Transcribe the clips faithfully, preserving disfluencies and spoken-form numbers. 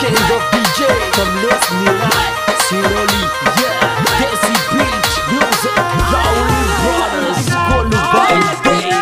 King of D J Kamlesh Sinoli, yeah. Desi Beach Music, Rowling Brothers, Qualified Days.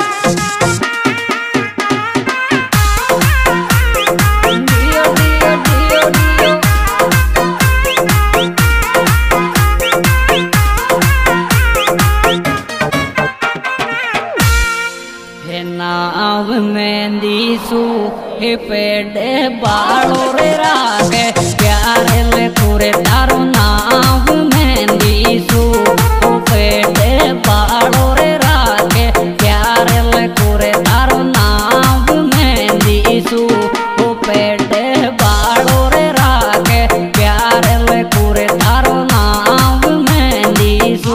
नाव मेहंदी सू हे पेड़े बाड़ो रे रागे प्यारे ले पूरे तारो नाव मेहंदी सू ओ पेड़े बाड़ो रे रागे प्यारे ले पूरे तारो नाव मेहंदी सू ओ पेड़े बाड़ो रे रागे प्यारे ले पूरे तारो नाव मेहंदी सू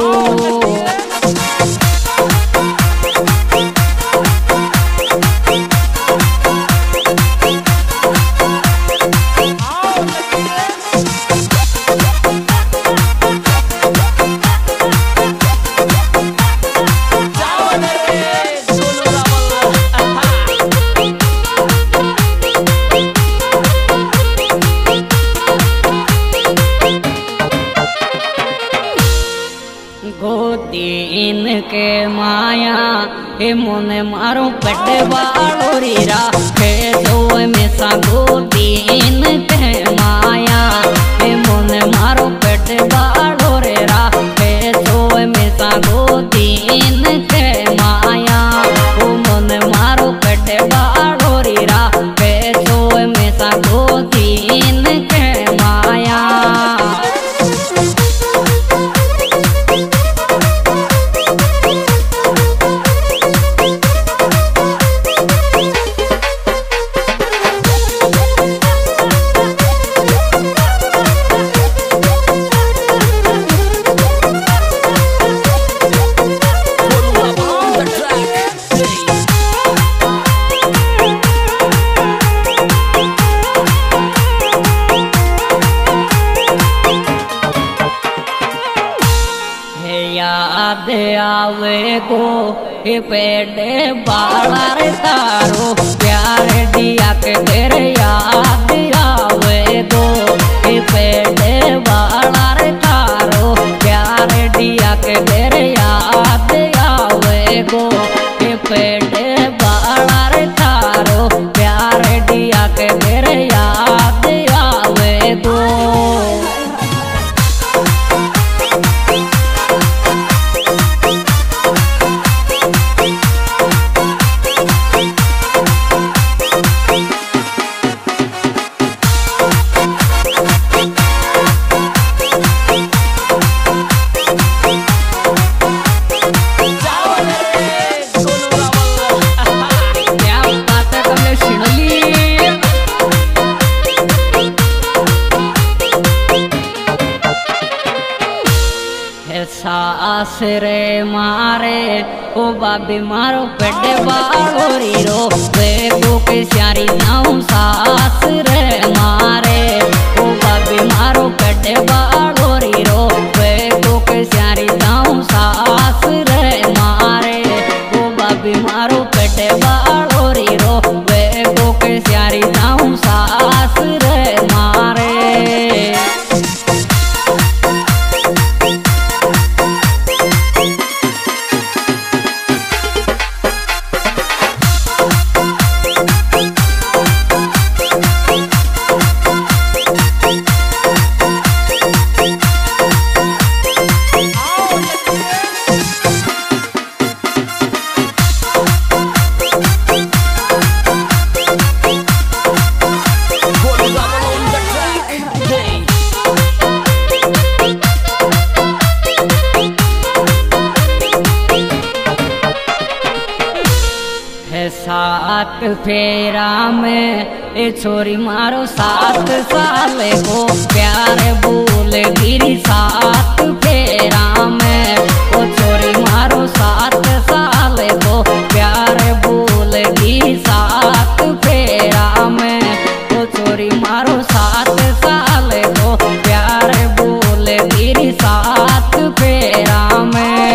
गोदीन के माया हे मोने मारो पेटे बाड़ो रीरा हे तो में सा गोदीन के माया हे मोने मारो पेटे बाड़ो रीरा हे तो में सा गोदीन के माया ओ मोने मारो पेटे बाड़ो रीरा हे तो में सा गोदीन के माया याद आवे को हे पेड़े बाड़ा रे तारो प्यारे दिया के तेरे याद आवे को हे पेड़े बाड़ा रे तारो प्यारे दिया के तेरे याद आवे को हे पेड़े बाड़ा रे तारो प्यारे दिया के तेरे याद आवे को सास रे मारे ओ बाबी मारो पेटे बाड़ो रीरो वे को के स्यारी नाऊ सास रे मारे ओ बाबी मारो पेटे बाड़ो रीरो वे को के स्यारी नाऊ सास रे मारे ओ बाबी मारो पेटे बाड़ो रीरो वे को के स्यारी नाऊ सास रे मारे सात फेरा में ए छोरी मारो सात साल को प्यार भूल गिरी सात फेरा में ओ छोरी मारो सात साल को प्यार भूल गिरी सात फेरा में ओ छोरी मारो सात साल को प्यार भूल गिरी सात फेरा में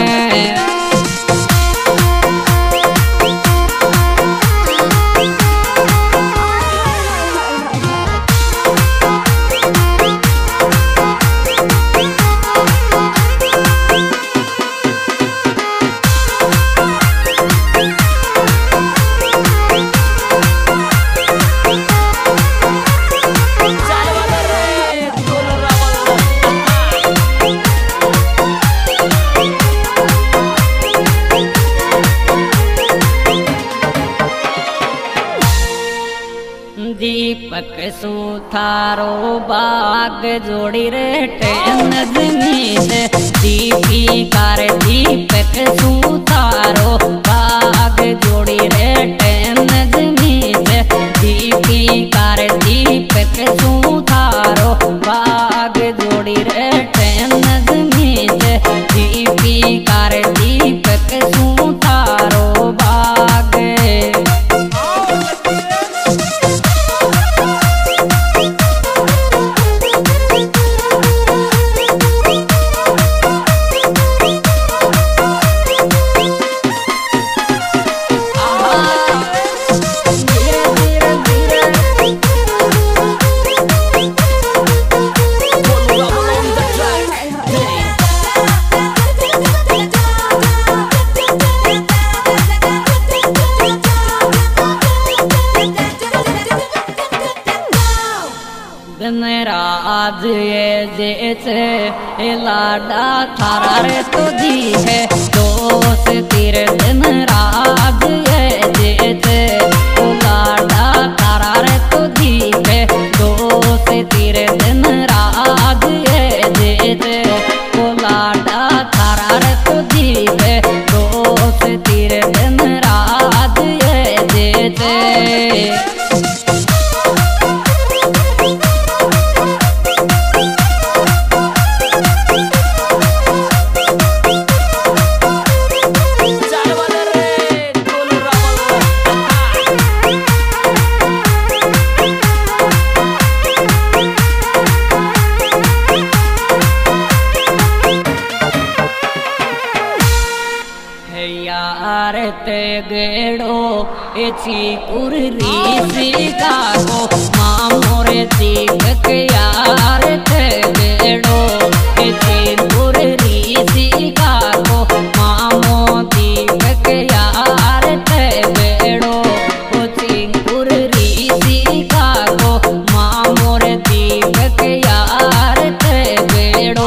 दीपक सुथारो बाग जोड़ी रे टेन जमीन दीपी कार दीपक सुथारो बाग जोड़ी रे टेन जमीन दीपी कार दीपक सुथारो बाग जोड़ी रे टेन जमीन दीपी कार दीपक सुथारो बाग आज ये जैसे लाडा थारा रे तो दी है दोस्त तेरे दिन राज ये जैसे लाडा थारा रे तो दी है दोस्त तेरे दिन राज ये जैसे लाडा थारा रे तो दी है दोस्त तेरे दिन राज ये जैसे ते गेड़ो एची कुर्री का को मामोरे दीपक यार ते गेड़ो एची कुर्री का को मामो दीपक यार ते गेड़ो एची कुर्री का को मामोरे दीपक यार ते गेड़ो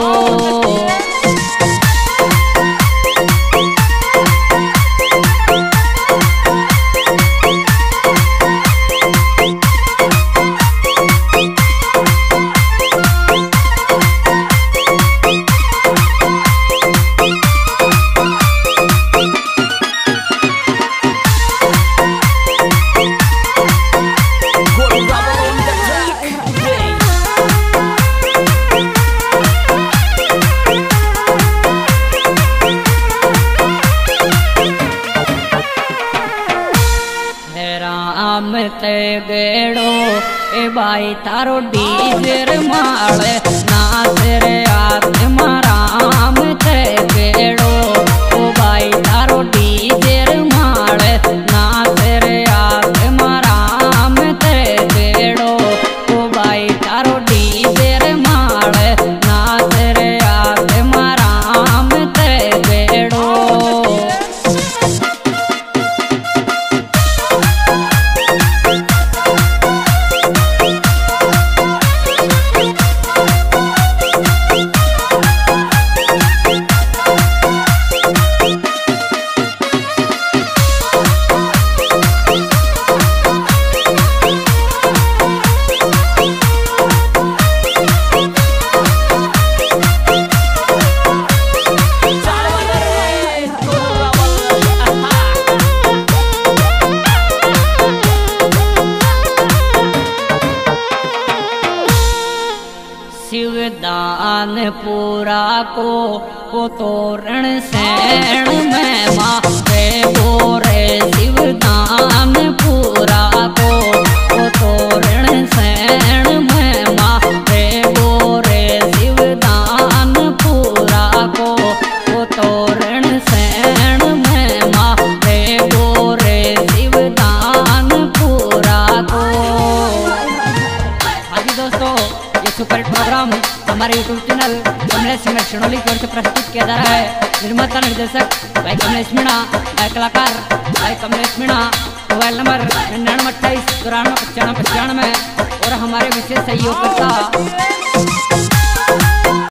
ते गेड़ो ए बाई तारो डीजर माले नाच रे आत्मा राम ते गेड़ो ओ बाई तारो डीजर माले नाच रे आत्मा राम ते गेड़ो ओ बाई तारो डीजर माले नाच रे आत्मा राम ते गेड़ो शिवदान पूरा को वो तोरण सैण में माथे बोरे शिवदान पूरा को वो तोरण सैण में माथे बोरे शिवदान पूरा को वो तोरण सैण में माथे बोरे शिवदान पूरा को। हाँ जी दोस्तों, ये सुपर हिट प्रोग्राम हमारे यूट्यूब चैनल कमलेश सिनोली की ओर से प्रस्तुत किया जा रहा है। निर्माता निर्देशक भाई कमलेश मीणा, भाई कलाकार भाई कमलेश मीणा। मोबाइल नंबर निन्यानवे अट्ठाईस चौरानवे पचानवे पचानवे और हमारे विशेष सहयोगकर्ता